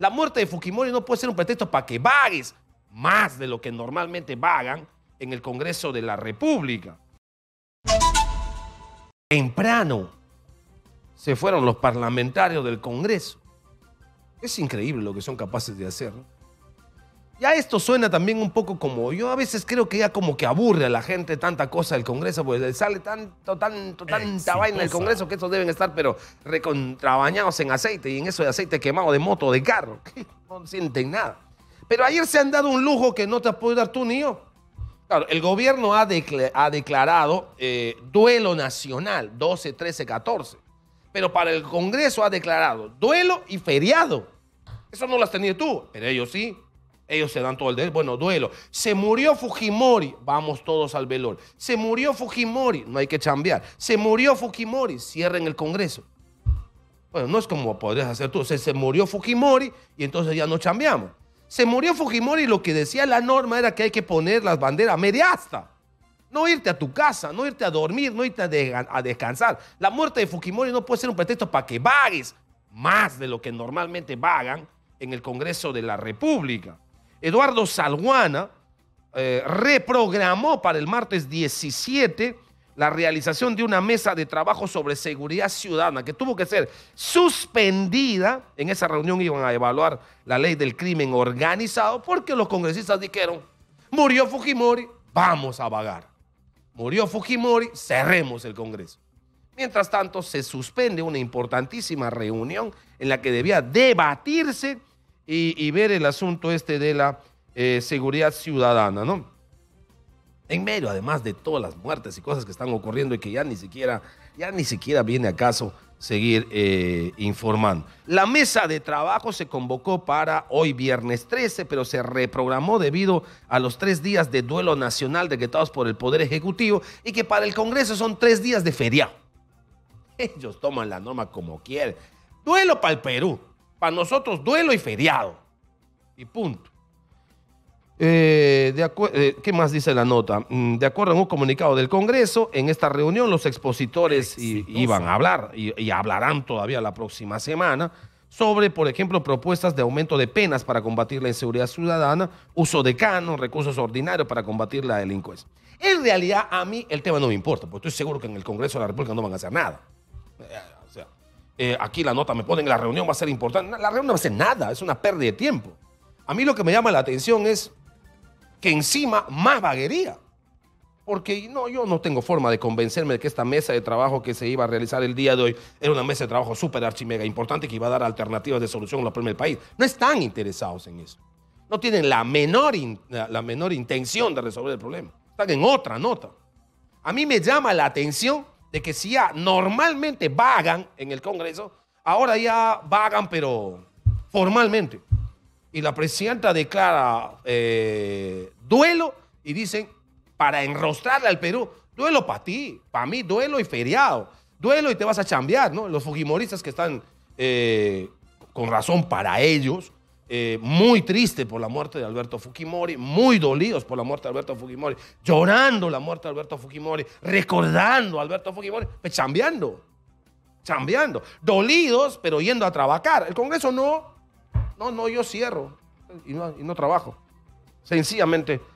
La muerte de Fujimori no puede ser un pretexto para que vagues más de lo que normalmente vagan en el Congreso de la República. Temprano se fueron los parlamentarios del Congreso. Es increíble lo que son capaces de hacer, ¿no? Ya esto suena también un poco como, yo a veces creo que ya como que aburre a la gente tanta cosa del Congreso, porque le sale tanta vaina del Congreso que estos deben estar pero recontrabañados en aceite, y en eso de aceite quemado de moto, de carro, que no sienten nada. Pero ayer se han dado un lujo que no te has podido dar tú ni yo. Claro, el gobierno ha declarado duelo nacional, 12, 13, 14. Pero para el Congreso ha declarado duelo y feriado. Eso no lo has tenido tú, pero ellos sí. Ellos se dan todo el derecho. Bueno, duelo. Se murió Fujimori, vamos todos al velorio. Se murió Fujimori, no hay que chambear. Se murió Fujimori, cierren el Congreso. Bueno, no es como podrías hacer tú. O sea, se murió Fujimori y entonces ya no chambeamos. Se murió Fujimori y lo que decía la norma era que hay que poner las banderas media asta. No irte a tu casa, no irte a dormir, no irte a descansar. La muerte de Fujimori no puede ser un pretexto para que vagues más de lo que normalmente vagan en el Congreso de la República. Eduardo Salguana reprogramó para el martes 17 la realización de una mesa de trabajo sobre seguridad ciudadana que tuvo que ser suspendida. En esa reunión iban a evaluar la ley del crimen organizado porque los congresistas dijeron, murió Fujimori, vamos a vagar. Murió Fujimori, cerremos el Congreso. Mientras tanto, se suspende una importantísima reunión en la que debía debatirse y ver el asunto de la seguridad ciudadana, ¿no? En medio, además de todas las muertes y cosas que están ocurriendo y que ya ni siquiera viene a caso seguir informando. La mesa de trabajo se convocó para hoy viernes 13, pero se reprogramó debido a los 3 días de duelo nacional decretados por el Poder Ejecutivo y que para el Congreso son 3 días de feriado. Ellos toman la norma como quieren. Duelo para el Perú. Para nosotros, duelo y feriado. Y punto. ¿Qué más dice la nota? De acuerdo a un comunicado del Congreso, en esta reunión los expositores iban a hablar y hablarán todavía la próxima semana sobre, por ejemplo, propuestas de aumento de penas para combatir la inseguridad ciudadana, uso de canon, recursos ordinarios para combatir la delincuencia. En realidad, a mí el tema no me importa, porque estoy seguro que en el Congreso de la República no van a hacer nada. Aquí la nota me ponen, la reunión va a ser importante. La reunión no va a ser nada, es una pérdida de tiempo. A mí lo que me llama la atención es que encima más vaguería. Porque yo no tengo forma de convencerme de que esta mesa de trabajo que se iba a realizar el día de hoy era una mesa de trabajo súper archimega importante que iba a dar alternativas de solución a los problemas del país. No están interesados en eso. No tienen la menor intención de resolver el problema. Están en otra nota. A mí me llama la atención de que si ya normalmente vagan en el Congreso, ahora ya vagan, pero formalmente. Y la presidenta declara duelo y dicen, para enrostrarle al Perú, duelo para ti, para mí, duelo y feriado. Duelo y te vas a chambear, ¿no? Los fujimoristas que están, con razón para ellos, muy tristes por la muerte de Alberto Fujimori, muy dolidos por la muerte de Alberto Fujimori, llorando la muerte de Alberto Fujimori, recordando a Alberto Fujimori, pues chambeando, dolidos, pero yendo a trabajar. El Congreso no, yo cierro y no trabajo. Sencillamente